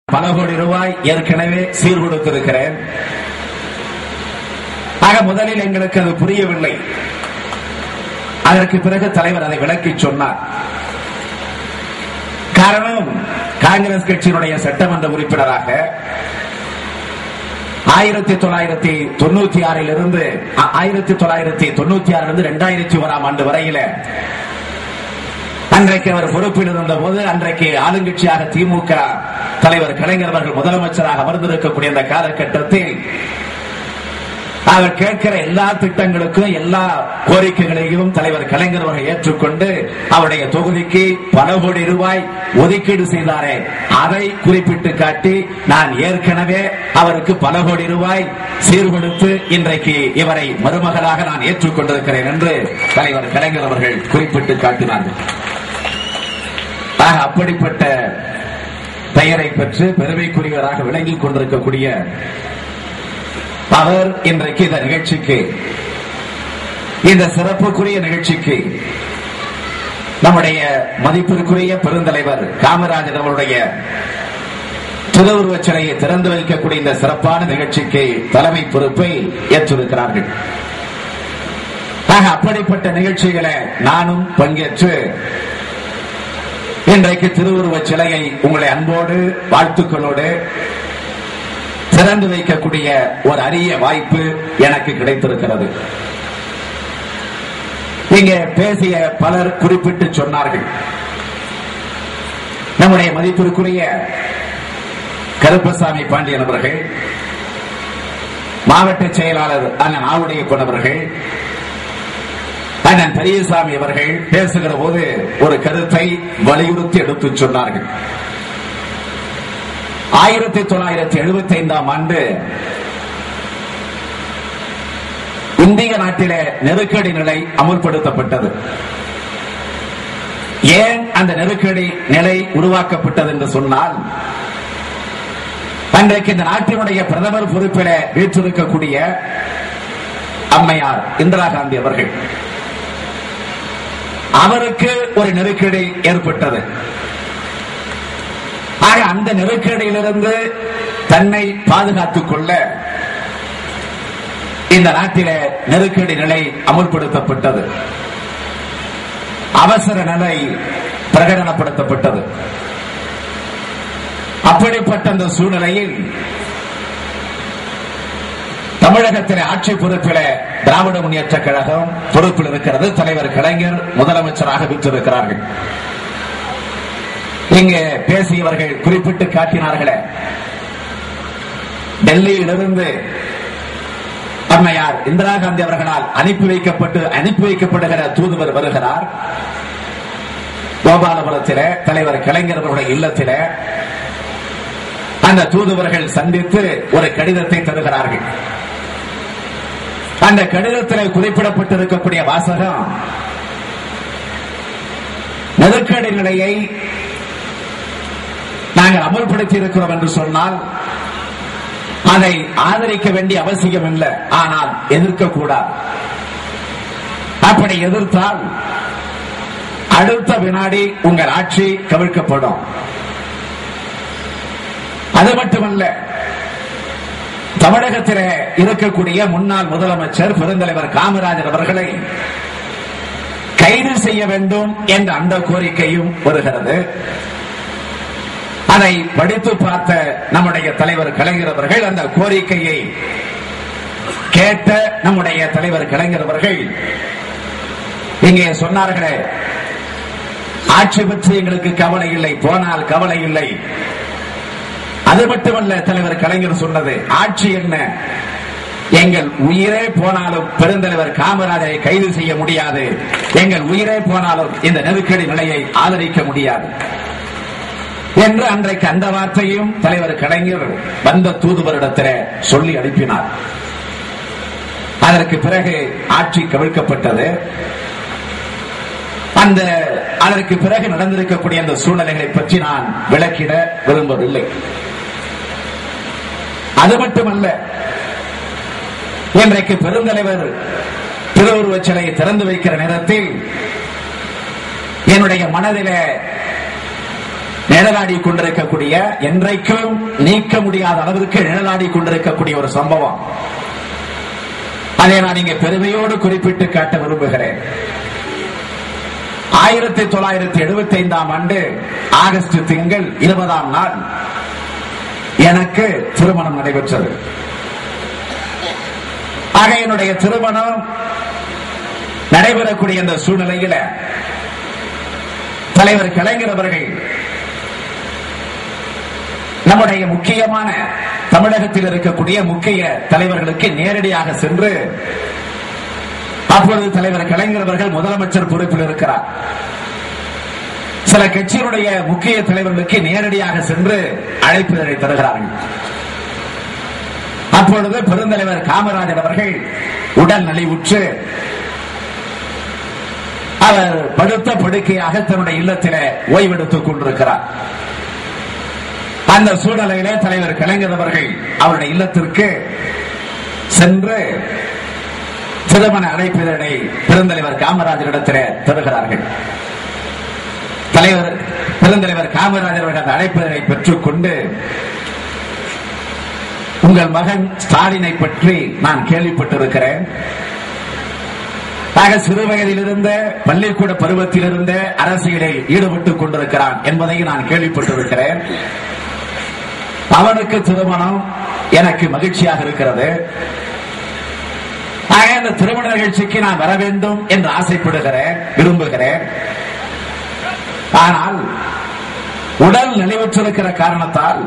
பல கோடி ரூபாய் ஏற்கனவே சீர் கொடுத்திருக்கிறேன். ஆக முதலில் எங்களுக்கு அது புரியவில்லை. அதற்கு பிறகு தலைவர் அதை விளக்கி சொன்னார். காரணம், காங்கிரஸ் கட்சியினுடைய சட்டமன்ற உறுப்பினராக 1996 இருந்து 2001 ஆண்டு வரையில அன்றைக்கு அவர் பொறுப்பில் இருந்த போது, அன்றைக்கு ஆளுங்கட்சியாக திமுக தலைவர் கலைஞர் அவர்கள் முதலமைச்சராக அமர்ந்திருக்கக்கூடிய அந்த காலகட்டத்தில் அவர் கேட்கிற எல்லா திட்டங்களுக்கும் எல்லா கோரிக்கைகளையும் தலைவர் கலைஞர் அவர்கள் ஏற்றுக்கொண்டு அவருடைய தொகுதிக்கு பல கோடி ரூபாய் ஒதுக்கீடு செய்தாரே, அதை குறிப்பிட்டு காட்டி நான் ஏற்கனவே அவருக்கு பல கோடி ரூபாய் சீர்கொடுத்து இன்றைக்கு இவரை மருமகளாக நான் ஏற்றுக்கொண்டிருக்கிறேன் என்று தலைவர் கலைஞர் அவர்கள் குறிப்பிட்டு காட்டினார்கள். அப்படிப்பட்ட பெயரை பெற்று பெருமைக்குரியவராக விளங்கிக் கொண்டிருக்கக்கூடிய அவர் இன்றைக்கு இந்த நிகழ்ச்சிக்கு, இந்த சிறப்புக்குரிய நிகழ்ச்சிக்கு நம்முடைய மதிப்பிற்குரிய பெருந்தலைவர் காமராஜர் அவருடைய திருவுருவச் சிலையை திறந்து வைக்கக்கூடிய இந்த சிறப்பான நிகழ்ச்சிக்கு தலைமை பொறுப்பை ஏற்றிருக்கிறார்கள். அப்படிப்பட்ட நிகழ்ச்சிகளை நானும் பங்கேற்று இன்றைக்கு திருவுருவச் சிலையை உங்களை அன்போடு வாழ்த்துக்களோடு திறந்து வைக்கக்கூடிய ஒரு அரிய வாய்ப்பு எனக்கு கிடைத்திருக்கிறது. இங்கே பேசிய பலர் குறிப்பிட்டு சொன்னார்கள். நம்முடைய மதிப்பிற்குரிய கருப்பசாமி பாண்டியன் அவர்கள், மாவட்ட செயலாளர் அண்ணன் ஆவுடையப்பன் அவர்கள், அண்ணன் பெரியசாமி அவர்கள் பேசுகிற போது ஒரு கருத்தை வலியுறுத்தி எடுத்துச் சொன்னார்கள். 1975 ஆண்டு இந்திய நாட்டிலே நெருக்கடி நிலை அமுல்படுத்தப்பட்டது. ஏன் அந்த நெருக்கடி நிலை உருவாக்கப்பட்டது என்று சொன்னால், அன்றைக்கு இந்த நாட்டினுடைய பிரதமர் பொறுப்பில் வீற்றிருக்கக்கூடிய அம்மையார் இந்திரா காந்தி அவர்கள், அவருக்கு ஒரு நெருக்கடி ஏற்பட்டது. ஆக அந்த நெருக்கடியிலிருந்து தன்னை பாதுகாத்துக் கொள்ள இந்த நாட்டிலே நெருக்கடி நிலை அமுல்படுத்தப்பட்டது. அவசர நிலை பிரகடனப்படுத்தப்பட்டது. அப்படிப்பட்ட அந்த சூழ்நிலையில் தமிழகத்திலே ஆட்சி பொறுப்பில் திராவிட முன்னேற்ற கழகம் பொறுப்பில் இருக்கிறது. தலைவர் கலைஞர் முதலமைச்சராக வீற்றிருக்கிறார்கள். இங்கே பேசியவர்கள் குறிப்பிட்டு காட்டினார்களே, டெல்லியிலிருந்து அம்மையார் இந்திரா காந்தி அவர்களால் அனுப்பி வைக்கப்படுகிற தூதுவர் வருகிறார். கோபாலபுரத்திலே தலைவர் கலைஞர் அவர்களுடைய இல்லத்திலே அந்த தூதுவர்கள் சந்தித்து ஒரு கடிதத்தை தருகிறார்கள். அந்த கடிதத்தில் குறிப்பிடப்பட்டிருக்கக்கூடிய வாசகம், நெருக்கடி நிலையை நாங்கள் அமல்படுத்தி இருக்கிறோம் என்று சொன்னால் அதை ஆதரிக்க வேண்டிய அவசியம் இல்லை, ஆனால் எதிர்க்கக்கூடாது. அப்படி எதிர்த்தால் அடுத்த வினாடி உங்கள் ஆட்சி கவிழ்க்கப்படும். அது மட்டுமல்ல, தமிழகத்திலே இருக்கக்கூடிய முன்னாள் முதலமைச்சர் பெருந்தலைவர் காமராஜர் அவர்களை கைது செய்ய வேண்டும் என்ற அந்த கோரிக்கையும் வருகிறது. அதை படித்து பார்த்த நம்முடைய தலைவர் கலைஞர் அவர்கள், அந்த கோரிக்கையை கேட்ட நம்முடைய தலைவர் கலைஞர் அவர்கள் இங்கே சொன்னார்களே, ஆட்சி பற்றி எங்களுக்கு கவலை இல்லை, போனால் கவலை இல்லை. அது மட்டுமல்ல, தலைவர் கலைஞர் சொன்னது, ஆட்சி என்ன, எங்கள் உயிரே போனாலும் பெருந்தலைவர் காமராஜரை கைது செய்ய முடியாது, எங்கள் உயிரே போனாலும் இந்த நெருக்கடி நிலையை ஆதரிக்க முடியாது என்று அன்றைக்கு அந்த வார்த்தையும் தலைவர் கலைஞர் வந்த தூதுவரிடத்தில் சொல்லி அனுப்பினார். அதற்கு பிறகு ஆட்சி கவிழ்க்கப்பட்டது. அதற்கு பிறகு நடந்திருக்கக்கூடிய அந்த சூழ்நிலைகளை பற்றி நான் விளக்கிட விரும்பவில்லை. அது மட்டுமல்ல, இன்றைக்கு பெருந்தலைவர் திருவுருவச் சிலையை திறந்து வைக்கிற நேரத்தில் என்னுடைய மனதிலே நிழலாடி கொண்டிருக்கக்கூடிய, என்றைக்கும் நீக்க முடியாத அளவிற்கு நிழலாடி கொண்டிருக்கக்கூடிய ஒரு சம்பவம். அதை நான் இங்கே பெருமையோடு குறிப்பிட்டு காட்ட விரும்புகிறேன். 1975ஆம் ஆண்டு ஆகஸ்ட் திங்கள் 20ஆம் நாள் எனக்கு திருமணம் நடைபெற்றது. ஆக என்னுடைய திருமணம் நடைபெறக்கூடிய இந்த சூழ்நிலையில் தலைவர் கலைஞர் அவர்கள் நம்முடைய முக்கியமான தமிழகத்தில் இருக்கக்கூடிய முக்கிய தலைவர்களுக்கு நேரடியாக சென்று, அப்பொழுது தலைவர் கலைஞர் அவர்கள் முதலமைச்சர் பொறுப்பில் இருக்கிறார், சில கட்சியினுடைய முக்கிய தலைவர்களுக்கு நேரடியாக சென்று அழைப்பிதழை தருகிறார்கள். அப்பொழுது பெருந்தலைவர் காமராஜர் அவர்கள் உடல் நலிவுற்று அவர் படுத்த படுக்கையாக தன்னுடைய இல்லத்திலே ஓய்வெடுத்துக் கொண்டிருக்கிறார். அந்த சூழ்நிலையிலே தலைவர் கலைஞர் அவர்கள் அவருடைய இல்லத்திற்கு சென்று திருமண அழைப்பிதழை பெருந்தலைவர் காமராஜரிடத்திலே தருகிறார்கள். பெருந்தலைவர் காமராஜர் அவர்கள் அந்த அழைப்பிதழை பெற்றுக் கொண்டு, உங்கள் மகன் ஸ்டாலினை பற்றி நான் கேள்விப்பட்டிருக்கிறேன். சிறு வயதிலிருந்து பள்ளிக்கூட பருவத்திலிருந்து அரசியலில் ஈடுபட்டுக் கொண்டிருக்கிறான் என்பதையும் நான் கேள்விப்பட்டிருக்கிறேன். அவனுக்கு திருமணம் எனக்கு மகிழ்ச்சியாக இருக்கிறது. அந்த திருமண நிகழ்ச்சிக்கு நான் வர வேண்டும் என்று ஆசைப்படுகிறேன், விரும்புகிறேன். ஆனால் உடல் நலிவுற்றிருக்கிற காரணத்தால்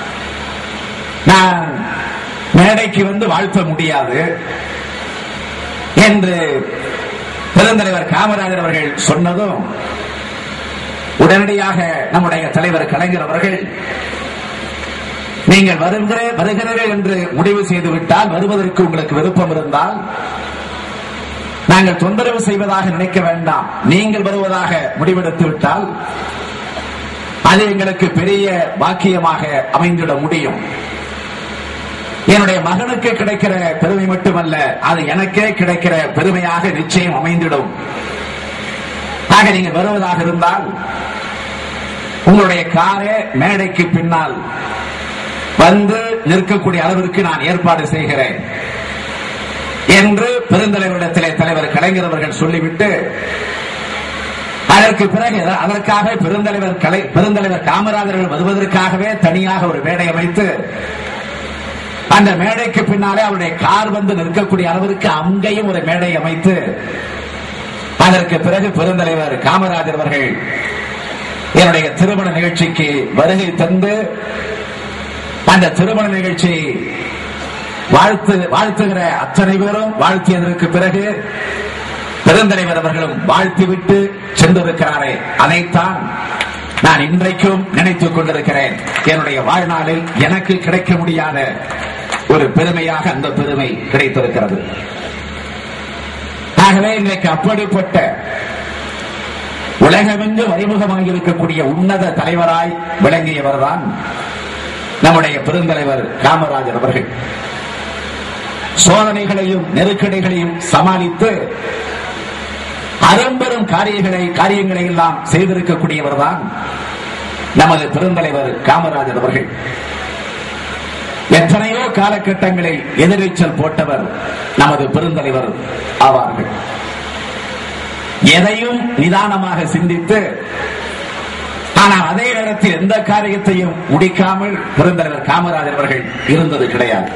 நான் மேடைக்கு வந்து வாழ்த்த முடியாது என்று பெருந்தலைவர் காமராஜர் அவர்கள் சொன்னதும் உடனடியாக நம்முடைய தலைவர் கலைஞர் அவர்கள், நீங்கள் வருகிறீர்கள் என்று முடிவு செய்துவிட்டால், வருவதற்கு உங்களுக்கு விருப்பம் இருந்தால் நாங்கள் தொந்தரவு செய்வதாக நினைக்க வேண்டாம், நீங்கள் வருவதாக முடிவெடுத்து விட்டால் அது எங்களுக்கு பெரிய பாக்கியமாக அமைந்துவிட முடியும். என்னுடைய மகனுக்கு கிடைக்கிற பெருமை மட்டுமல்ல, அது எனக்கே கிடைக்கிற பெருமையாக நிச்சயம் அமைந்திடும். ஆக நீங்கள் வருவதாக இருந்தால் உங்களுடைய காரை மேடைக்கு பின்னால் வந்து நிற்கக்கூடிய அளவிற்கு நான் ஏற்பாடு செய்கிறேன் என்று பெருந்தலைவரிடத்திலே தலைவர் கலைஞர் அவர்கள் சொல்லிவிட்டு, அதற்கு பிறகு அதற்காக பெருந்தலைவர் காமராஜர்கள் வருவதற்காகவே தனியாக ஒரு மேடை அமைத்து, அந்த மேடைக்கு பின்னாலே அவருடைய கார் வந்து நிற்கக்கூடிய அளவிற்கு அங்கேயும் ஒரு மேடை அமைத்து, அதற்கு பிறகு பெருந்தலைவர் காமராஜர் அவர்கள் என்னுடைய திருமண நிகழ்ச்சிக்கு வருகை தந்து, அந்த திருமண நிகழ்ச்சி வாழ்த்துகிற அத்தனை பேரும் வாழ்த்தியதற்கு பிறகு பெருந்தலைவர் அவர்களும் வாழ்த்திவிட்டு சென்றிருக்கிறாரே, அதைத்தான் நான் இன்றைக்கும் நினைத்துக் கொண்டிருக்கிறேன். என்னுடைய வாழ்நாளில் எனக்கு கிடைக்க முடியாத ஒரு பெருமையாக அந்த பெருமை கிடைத்திருக்கிறது. ஆகவே இன்றைக்கு அப்படிப்பட்ட உலகமெங்கு அறிமுகமாக இருக்கக்கூடிய உன்னத தலைவராய் விளங்கியவர்தான் நம்முடைய பெருந்தலைவர் காமராஜர் அவர்கள். சோதனைகளையும் நெருக்கடிகளையும் சமாளித்து அரும்பெரும் காரியங்களை எல்லாம் செய்திருக்கக்கூடியவர் தான் நமது பெருந்தலைவர் காமராஜர் அவர்கள். எத்தனையோ காலகட்டங்களில் எதிர்நீச்சல் போட்டவர் நமது பெருந்தலைவர் ஆவார்கள். எதையும் நிதானமாக சிந்தித்து, ஆனால் அதே நேரத்தில் எந்த காரியத்தையும் முடிக்காமல் பெருந்தலைவர் காமராஜர் அவர்கள் இருந்தது கிடையாது.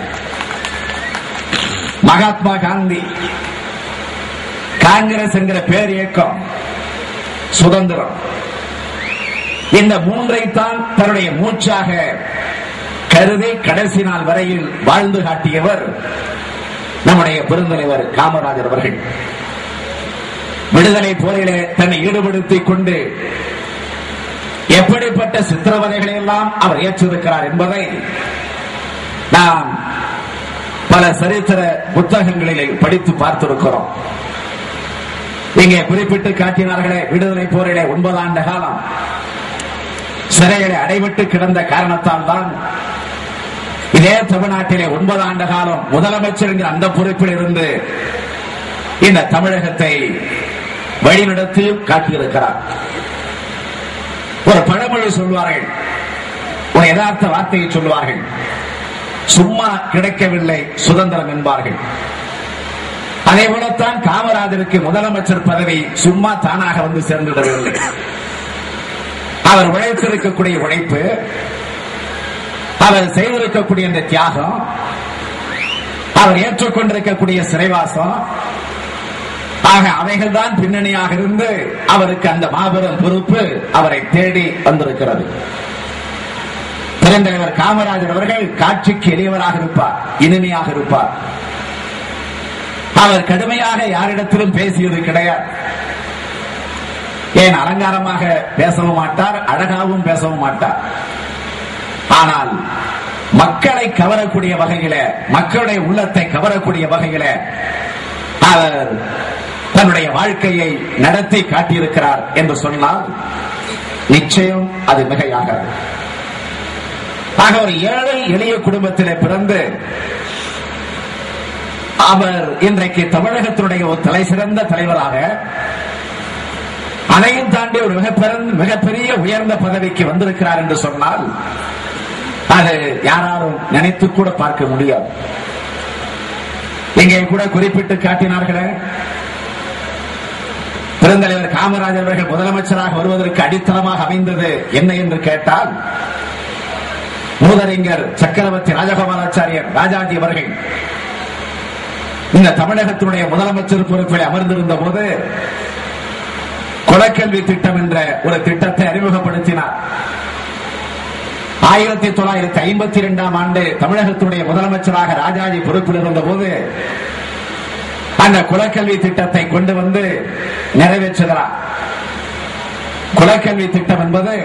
மகாத்மா காந்தி, காங்கிரஸ் என்கிற பேர் இயக்கம், சுதந்திரம், இந்த மூன்றைத்தான் தன்னுடைய மூச்சாக கருதி கடைசி நாள் வரையில் வாழ்ந்து காட்டியவர் நம்முடைய பெருந்தலைவர் காமராஜர் அவர்கள். விடுதலை போரிலே தன்னை ஈடுபடுத்திக் கொண்டு எப்படிப்பட்ட சித்திரவதைகளை எல்லாம் அவர் ஏற்றிருக்கிறார் என்பதை நாம் பல சரித்திர புத்தகங்களிலே படித்து பார்த்திருக்கிறோம். இங்கே குறிப்பிட்டு காட்டினார்களே, விடுதலை போரிலே 9 ஆண்டு காலம் சிறையிலே அடைபட்டு கிடந்த காரணத்தால் தான் இதே தமிழ்நாட்டிலே 9 ஆண்டு காலம் முதலமைச்சர் என்கிற அந்த பொறுப்பில் இருந்து இந்த தமிழகத்தை வழிநடத்தி காட்டியிருக்கிறார். ஒரு பழமொழி சொல்வார்கள், ஒரு யதார்த்த வார்த்தையை சொல்வார்கள், சும்மா கிடைக்கவில்லை சுதந்திரம் என்பார்கள். அதே போலத்தான் காமராஜருக்கு முதலமைச்சர் பதவி சும்மா தானாக வந்து சேர்ந்துவிடவில்லை. அவர் உழைத்திருக்கக்கூடிய உழைப்பு, அவர் செய்திருக்கக்கூடிய இந்த தியாகம், அவர் ஏற்றுக்கொண்டிருக்கக்கூடிய சிறைவாசம், ஆக அவைகள் தான் பின்னணியாக இருந்து அவருக்கு அந்த மாபெரும் பொறுப்பு அவரை தேடி வந்திருக்கிறது. பெருந்தலைவர் காமராஜர் அவர்கள் காட்சிக்கு எளியவராக இருப்பார், இனிமையாக இருப்பார். அவர் கடுமையாக யாரிடத்திலும் பேசியது கிடையாது. ஏன் அலங்காரமாக பேசவும் மாட்டார், அழகாகவும் பேசவும் மாட்டார். ஆனால் மக்களை கவரக்கூடிய வகையில, மக்களுடைய உள்ளத்தை கவரக்கூடிய வகையில அவர் தன்னுடைய வாழ்க்கையை நடத்தி காட்டியிருக்கிறார் என்று சொன்னால் நிச்சயம் அது மிகையாகாது. ஆக ஒரு ஏழை எளிய குடும்பத்திலே பிறந்து அவர் இன்றைக்கு தமிழகத்தினுடைய ஒரு தலை சிறந்த தலைவராக, அதையும் தாண்டி ஒரு மிகப்பெரிய உயர்ந்த பதவிக்கு வந்திருக்கிறார் என்று சொன்னால் அது யாராலும் நினைத்து கூட பார்க்க முடியாது. இங்கே கூட குறிப்பிட்டு காட்டினார்களே, பெருந்தலைவர் காமராஜர் அவர்கள் முதலமைச்சராக வருவதற்கு அடித்தளமாக அமைந்தது என்ன என்று கேட்டால், மூதறிஞர் சக்கரவர்த்தி ராஜகோபாலாச்சாரியர் ராஜாஜி அவர்கள் இந்த தமிழகத்தினுடைய முதலமைச்சர் பொறுப்பில் அமர்ந்திருந்த போது குலக்கல்வி திட்டம் என்ற ஒரு திட்டத்தை அறிமுகப்படுத்தினார். 1952 ஆண்டு தமிழகத்துடைய முதலமைச்சராக ராஜாஜி பொறுப்பில் இருந்த போது அந்த குலக்கல்வி திட்டத்தை கொண்டு வந்து நிறைவேற்றுகிறார். குலக்கல்வி திட்டம் என்பது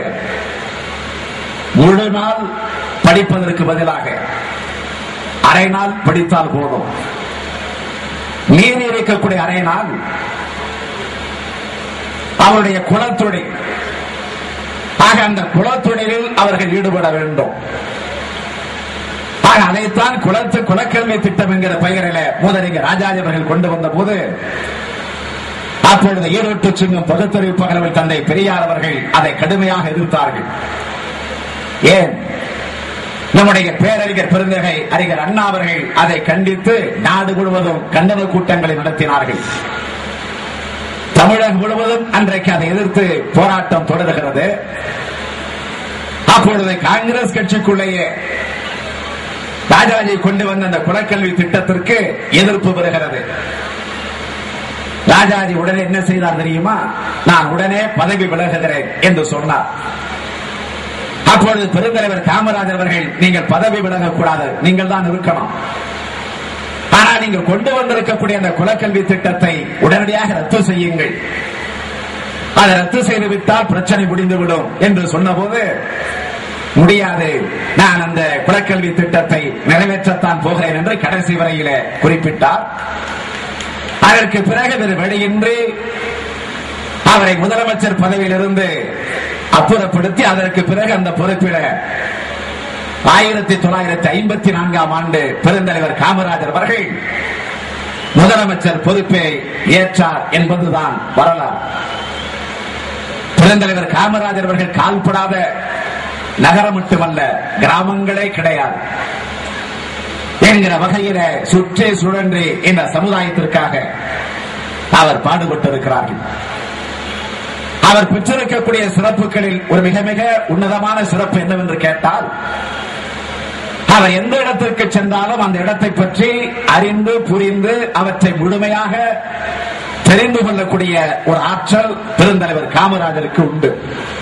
முழு நாள் படிப்பதற்கு பதிலாக அரை நாள் படித்தால் போதும். மீறி இருக்கக்கூடிய அரை நாள் அவருடைய குலத்தொழில், ஆக அந்த குலத்தொழிலில் அவர்கள் ஈடுபட வேண்டும். ஆக அதைத்தான் குலக்கல்வி திட்டம் என்கிற பெயரில் மூதறிஞர் ராஜாஜி அவர்கள் கொண்டு வந்த போது அப்பொழுது ஈரோட்டு சிங்கம் பகுத்தறிவு பகலவல் தந்தை பெரியார் அவர்கள் அதை கடுமையாக எதிர்த்தார்கள். ஏன்? நம்முடைய பேரறிஞர் பெருந்தகை அறிஞர் அண்ணா அவர்கள் அதை கண்டித்து நாடு முழுவதும் கண்டன கூட்டங்களை நடத்தினார்கள். தமிழகம் முழுவதும் அன்றைக்கு அதை எதிர்த்து போராட்டம் தொடர்கிறது. அப்பொழுது காங்கிரஸ் கட்சிக்குள்ளேயே ராஜாஜி கொண்டு வந்த அந்த குலக்கல்வி திட்டத்திற்கு எதிர்ப்பு வருகிறது. ராஜாஜி உடனே என்ன செய்தார் தெரியுமா? நான் உடனே பதவி விலகுகிறேன் என்று சொன்னார். அப்பொழுது பெருந்தலைவர் காமராஜர் அவர்கள், நீங்கள் பதவி விலகக்கூடாது, நீங்கள் தான் இருக்கணும். ஆனால் நீங்கள் கொண்டு வந்திருக்கக்கூடிய அந்த குலக்கல்வி திட்டத்தை உடனடியாக ரத்து செய்யுங்கள், அதை ரத்து செய்துவிட்டால் பிரச்சனை முடிந்துவிடும் என்று சொன்னபோது, முடியாது, நான் அந்த குலக்கல்வி திட்டத்தை நிறைவேற்றத்தான் போகிறேன் என்று கடைசி வரையில குறிப்பிட்டார். அதற்கு பிறகு வேறு வழியின்றி அவரை முதலமைச்சர் பதவியிலிருந்து அப்புறப்படுத்தி அதற்கு பிறகு அந்த பொறுப்பில் 1954 ஆண்டு பெருந்தலைவர் காமராஜர் அவர்கள் முதலமைச்சர் பொறுப்பை ஏற்றார் என்பதுதான் வரலாறு. பெருந்தலைவர் காமராஜர் அவர்கள் கால்படாத நகரம் மட்டுமல்ல, கிராமங்களே கிடையாது என்கிற வகையில சுற்றி சுழன்றி இந்த சமுதாயத்திற்காக அவர் பாடுபட்டிருக்கிறார்கள். அவர் பெற்றிருக்கக்கூடிய சிறப்புகளில் ஒரு மிக மிக உன்னதமான சிறப்பு என்னவென்று கேட்டால், அவர் எந்த இடத்திற்கு சென்றாலும் அந்த இடத்தை பற்றி அறிந்து புரிந்து அவற்றை முழுமையாக தெரிந்து கொள்ளக்கூடிய ஒரு ஆற்றல் பெருந்தலைவர் காமராஜருக்கு உண்டு.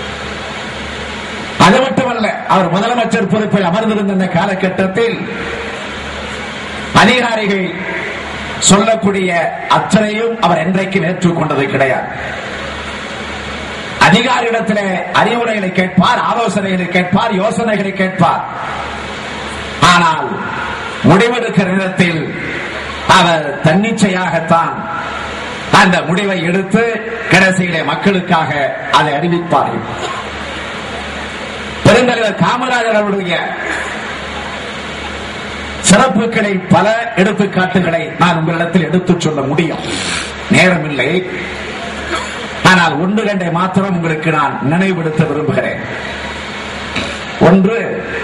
அது மட்டுமல்ல, அவர் முதலமைச்சர் பொறுப்பில் அமர்ந்திருந்த இந்த காலகட்டத்தில் அதிகாரிகள் சொல்லக்கூடிய அத்தனையும் அவர் என்றைக்கும் ஏற்றுக்கொண்டது கிடையாது. அதிகாரியிடத்தில் அறிவுரைகளை கேட்பார், ஆலோசனைகளை கேட்பார், யோசனைகளை கேட்பார். ஆனால் முடிவெடுக்கிற நேரத்தில் அவர் தன்னிச்சையாகத்தான் அந்த முடிவை எடுத்து கடைசியிலே மக்களுக்காக அதை அறிவிப்பார்கள். பெருந்தலைவர் காமராஜர் அவருடைய சிறப்புகளை பல எடுத்துக்காட்டுகளை நான் உங்களிடத்தில் எடுத்துச் சொல்ல முடியும், நேரமில்லை. ஆனால் ஒன்று கண்டை மாத்திரம் உங்களுக்கு நான் நினைவுபடுத்த விரும்புகிறேன். ஒன்று,